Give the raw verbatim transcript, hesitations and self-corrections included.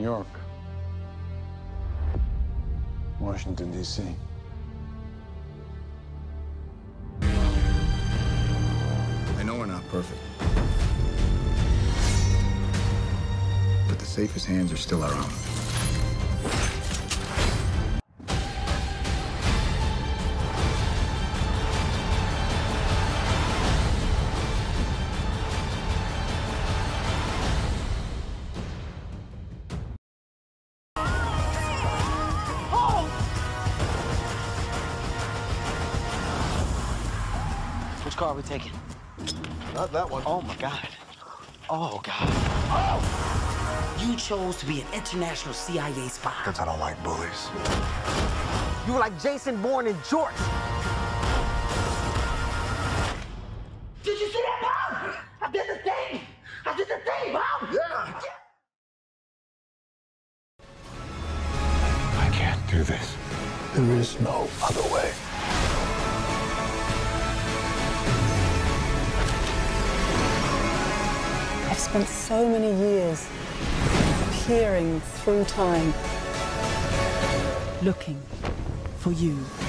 York. Washington, D C I know we're not perfect. But the safest hands are still our own. Which car are we taking? Not that one. Oh, my God. Oh, God. Oh! You chose to be an international C I A spy. Because I don't like bullies. You were like Jason Bourne and George. Did you see that, Mom? I did the thing! I did the thing, Mom! Yeah! I can't do this. There is no other way. I've spent so many years peering through time, looking for you.